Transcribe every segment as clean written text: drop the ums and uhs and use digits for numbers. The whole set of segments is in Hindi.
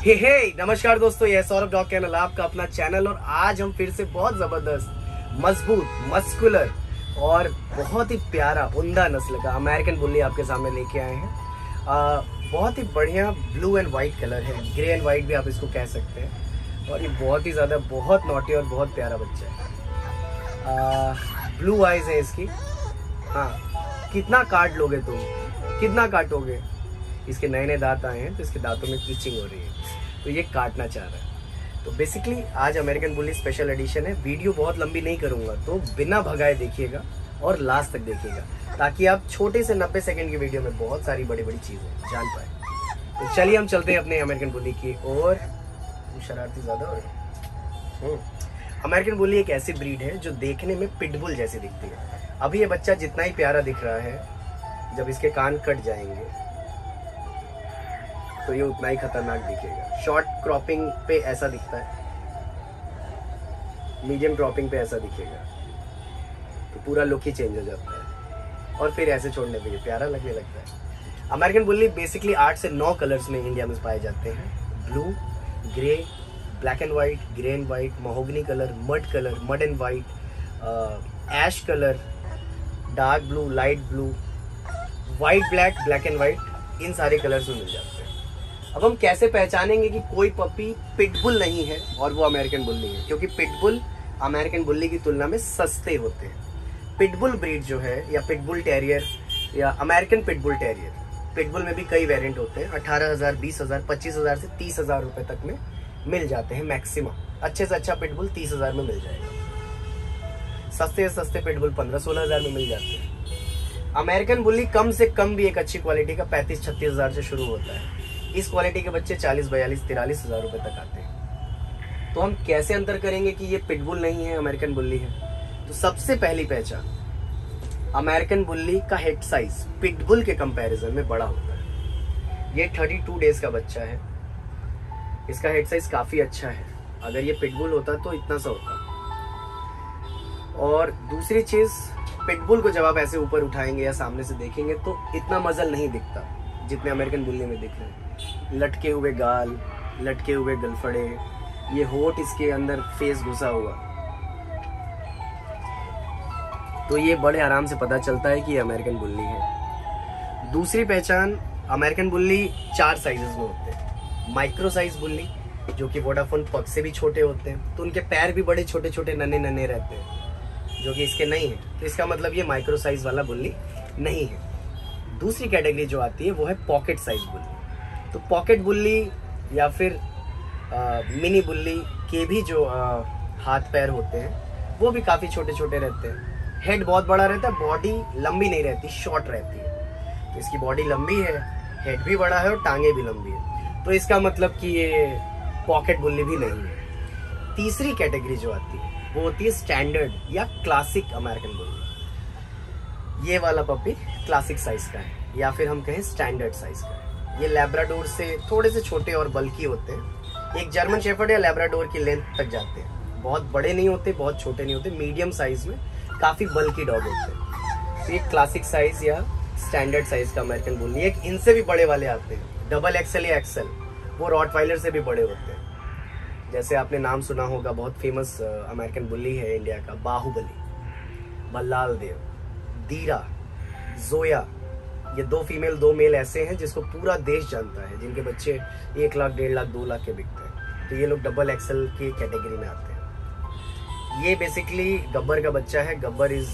नमस्कार दोस्तों, यह सौरभ डॉग कैनल आपका अपना चैनल। और आज हम फिर से बहुत जबरदस्त, मजबूत, मस्कुलर और बहुत ही प्यारा उम्दा नस्ल का अमेरिकन बुल्ली आपके सामने लेके आए हैं। बहुत ही बढ़िया ब्लू एंड व्हाइट कलर है, ग्रे एंड व्हाइट भी आप इसको कह सकते हैं। और ये बहुत ही ज्यादा बहुत नॉटी और बहुत प्यारा बच्चा है। ब्लू आइज है इसकी। हाँ, कितना काट लोगे तुम, कितना काटोगे? इसके नए नए दांत आए हैं तो इसके दांतों में इचिंग हो रही है, तो ये काटना चाह रहा है। तो बेसिकली आज अमेरिकन बुल्ली स्पेशल एडिशन है। वीडियो बहुत लंबी नहीं करूंगा, तो बिना भगाए देखिएगा और लास्ट तक देखिएगा, ताकि आप छोटे से 90 सेकंड की वीडियो में बहुत सारी बड़ी बड़ी चीजें जान पाए। तो चलिए हम चलते हैं अपने अमेरिकन बुल्ली की ओर। शरारती ज्यादा हो रहे। अमेरिकन बुल्ली एक ऐसी ब्रीड है जो देखने में पिटबुल जैसी दिखती है। अभी ये बच्चा जितना ही प्यारा दिख रहा है, जब इसके कान कट जाएंगे तो ये उतना ही खतरनाक दिखेगा। शॉर्ट क्रॉपिंग पे ऐसा दिखता है, मीडियम क्रॉपिंग पे ऐसा दिखेगा, तो पूरा लुक ही चेंज हो जाता है। और फिर ऐसे छोड़ने पे ये प्यारा लगने लगता है। अमेरिकन बुल्ली बेसिकली 8 से 9 कलर्स में इंडिया में पाए जाते हैं। Blue, grey, black and white, grey and white, mahogany colour, mud and white, ash colour, dark blue, light blue, white black, black and white, इन सारे कलर्स में मिल जाते हैं। अब हम कैसे पहचानेंगे कि कोई पपी पिटबुल नहीं है और वो अमेरिकन बुल्ली है? क्योंकि पिटबुल अमेरिकन बुल्ली की तुलना में सस्ते होते हैं। पिटबुल ब्रीड जो है, या पिटबुल टेरियर या अमेरिकन पिटबुल टेरियर, पिटबुल में भी कई वेरिएंट होते हैं। 18,000, 20,000, 25,000 से 30,000 रुपए तक में मिल जाते हैं मैक्सिमम। अच्छे से अच्छा पिटबुल 30,000 में मिल जाएगा। सस्ते से सस्ते पिटबुल 15-16,000 में मिल जाते हैं। अमेरिकन बुल्ली कम से कम भी एक अच्छी क्वालिटी का 35-36,000 से शुरू होता है। इस क्वालिटी के बच्चे 40-42-43,000 रुपए तक आते हैं। तो हम कैसे अंतर करेंगे कि ये पिटबुल नहीं है, अमेरिकन बुल्ली है? तो सबसे पहली पहचान, अमेरिकन बुल्ली का हेड साइज पिटबुल के कंपैरिजन में बड़ा होता है। ये 32 डेज का बच्चा है, इसका हेड साइज काफी अच्छा है। अगर ये पिटबुल होता तो इतना सा होता। और दूसरी चीज, पिटबुल को जब आप ऐसे ऊपर उठाएंगे या सामने से देखेंगे तो इतना मजल नहीं दिखता जितने अमेरिकन बुल्ली में दिख रहे हैं। लटके हुए गाल, लटके हुए गलफड़े, ये होठ इसके अंदर फेस घुसा हुआ, तो ये बड़े आराम से पता चलता है कि ये अमेरिकन बुल्ली है। दूसरी पहचान, अमेरिकन बुल्ली 4 साइजेस में होते हैं। माइक्रो साइज बुल्ली, जो कि वोडाफोन पग से भी छोटे होते हैं, तो उनके पैर भी बड़े छोटे छोटे नन्हे नन्हे रहते हैं, जो कि इसके नहीं है। तो इसका मतलब ये माइक्रो साइज वाला बुल्ली नहीं है। दूसरी कैटेगरी जो आती है वो है पॉकेट साइज बुल्ली। तो पॉकेट बुल्ली या फिर मिनी बुल्ली के भी जो हाथ पैर होते हैं वो भी काफी छोटे छोटे रहते हैं। हेड बहुत बड़ा रहता है, बॉडी लंबी नहीं रहती, शॉर्ट रहती है। तो इसकी बॉडी लंबी है, हेड भी बड़ा है और टांगे भी लंबी है, तो इसका मतलब कि ये पॉकेट बुल्ली भी नहीं है। तीसरी कैटेगरी जो आती है वो होती है स्टैंडर्ड या क्लासिक अमेरिकन बुल्ली। ये वाला पपी क्लासिक साइज का है, या फिर हम कहें स्टैंडर्ड साइज का है। ये लैब्राडोर से थोड़े से छोटे और बल्की होते हैं। एक जर्मन शेफर्ड या लैब्राडोर की लेंथ तक जाते हैं। बहुत बड़े नहीं होते, बहुत छोटे नहीं होते, मीडियम साइज में काफी बल्की डॉग होते हैं। तो ये क्लासिक साइज या स्टैंडर्ड साइज का अमेरिकन बुल्ली। एक इनसे भी बड़े वाले आते हैं, डबल एक्सएल या एक्सएल, वो रॉटवाइलर से भी बड़े होते हैं। जैसे आपने नाम सुना होगा, बहुत फेमस अमेरिकन बुल्ली है इंडिया का, बाहुबली, बल्लाल देव, दीरा, जोया। ये 2 फीमेल 2 मेल ऐसे हैं जिसको पूरा देश जानता है, जिनके बच्चे 1 लाख, 1.5 लाख, 2 लाख के बिकते हैं। तो ये लोग डबल एक्सएल की कैटेगरी में आते हैं। ये बेसिकली गब्बर का बच्चा है। गब्बर इज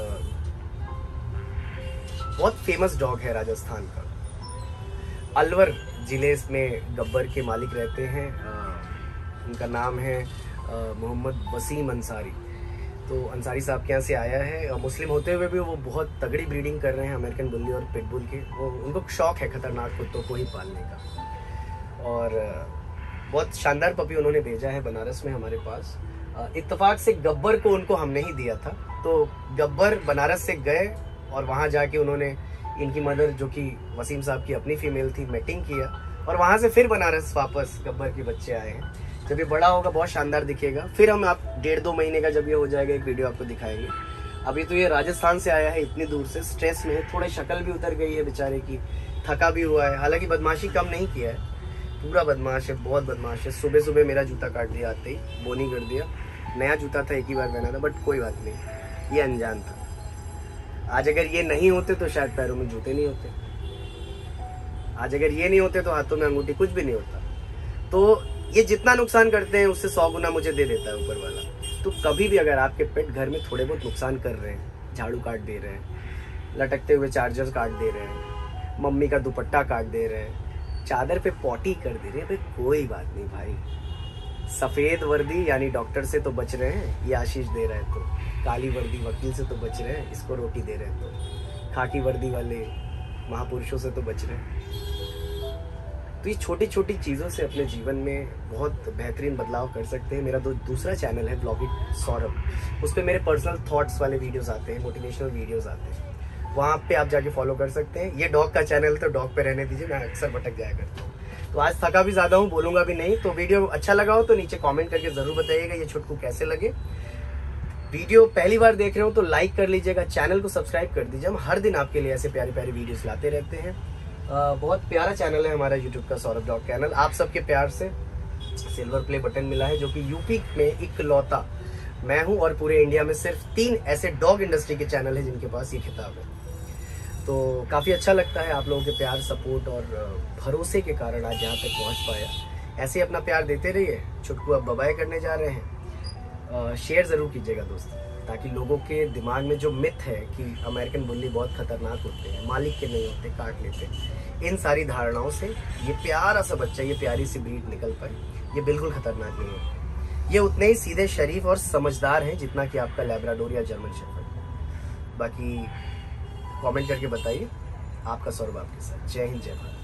बहुत फेमस डॉग है राजस्थान का। अलवर जिले में गब्बर के मालिक रहते हैं। उनका नाम है मोहम्मद वसीम अंसारी। तो अंसारी साहब के यहाँ से आया है। मुस्लिम होते हुए भी वो बहुत तगड़ी ब्रीडिंग कर रहे हैं अमेरिकन बुल्ली और पिटबुल के। वो उनको शौक है खतरनाक कुत्तों को ही पालने का। और बहुत शानदार पपी उन्होंने भेजा है बनारस में हमारे पास। इत्तेफाक से गब्बर को उनको हमने ही दिया था। तो गब्बर बनारस से गए और वहाँ जाके उन्होंने इनकी मदर, जो कि वसीम साहब की अपनी फीमेल थी, मेटिंग किया। और वहाँ से फिर बनारस वापस गब्बर के बच्चे आए हैं। जब ये बड़ा होगा बहुत शानदार दिखेगा। फिर हम आप 1.5-2 महीने का जब ये हो जाएगा एक वीडियो आपको दिखाएंगे। अभी तो ये राजस्थान से आया है, इतनी दूर से, स्ट्रेस में है, थोड़ी शक्ल भी उतर गई है बेचारे की, थका भी हुआ है। हालांकि बदमाशी कम नहीं किया है, पूरा बदमाश है, बहुत बदमाश है। सुबह सुबह मेरा जूता काट दिया, आते ही बोनी कर दिया। नया जूता था, एक ही बार पहना था, बट कोई बात नहीं, ये अनजान था। आज अगर ये नहीं होते तो शायद पैरों में जूते नहीं होते, आज अगर ये नहीं होते तो हाथों में अंगूठी, कुछ भी नहीं होता। तो ये जितना नुकसान करते हैं उससे 100 गुना मुझे दे देता है ऊपर वाला। तो कभी भी अगर आपके पेट घर में थोड़े बहुत नुकसान कर रहे हैं, झाड़ू काट दे रहे हैं, लटकते हुए चार्जर्स काट दे रहे हैं, मम्मी का दुपट्टा काट दे रहे हैं, चादर पे पॉटी कर दे रहे हैं, भाई कोई बात नहीं भाई। सफेद वर्दी यानी डॉक्टर से तो बच रहे हैं, ये आशीष दे रहे हैं, तो काली वर्दी वकील से तो बच रहे हैं, इसको रोटी दे रहे हैं, तो खाकी वर्दी वाले महापुरुषों से तो बच रहे हैं। तो ये छोटी छोटी चीज़ों से अपने जीवन में बहुत बेहतरीन बदलाव कर सकते हैं। मेरा दूसरा चैनल है ब्लॉगिंग सौरभ, उस पर मेरे पर्सनल थॉट्स वाले वीडियोस आते हैं, मोटिवेशनल वीडियोस आते हैं, वहाँ पे आप जाके फॉलो कर सकते हैं। ये डॉग का चैनल तो डॉग पे रहने दीजिए, मैं अक्सर भटक जाया करता हूँ। तो आज थका भी ज़्यादा हूँ, बोलूँगा भी नहीं। तो वीडियो अच्छा लगा हो तो नीचे कॉमेंट करके ज़रूर बताइएगा ये छुटकू कैसे लगे। वीडियो पहली बार देख रहे हो तो लाइक कर लीजिएगा, चैनल को सब्सक्राइब कर दीजिए। हम हर दिन आपके लिए ऐसे प्यारे प्यारे वीडियोस लाते रहते हैं। बहुत प्यारा चैनल है हमारा यूट्यूब का सौरभ डॉग चैनल। आप सबके प्यार से सिल्वर प्ले बटन मिला है, जो कि यूपी में इकलौता मैं हूं, और पूरे इंडिया में सिर्फ 3 ऐसे डॉग इंडस्ट्री के चैनल है जिनके पास ये खिताब है। तो काफ़ी अच्छा लगता है आप लोगों के प्यार, सपोर्ट और भरोसे के कारण आज यहाँ तक पहुँच पाया। ऐसे अपना प्यार देते रहिए। छुटकू अब बाय करने जा रहे हैं। शेयर ज़रूर कीजिएगा दोस्तों, ताकि लोगों के दिमाग में जो मिथ है कि अमेरिकन बुल्ली बहुत खतरनाक होते हैं, मालिक के नहीं होते, काट लेते हैं, इन सारी धारणाओं से ये प्यारा सा बच्चा, ये प्यारी सी ब्रीड निकल पाए। ये बिल्कुल खतरनाक नहीं होते, ये उतने ही सीधे, शरीफ और समझदार हैं जितना कि आपका लैब्राडोर या जर्मन शेफर्ड। बाकी कमेंट करके बताइए। आपका सौरभ आपके साथ। जय हिंद, जय भारत।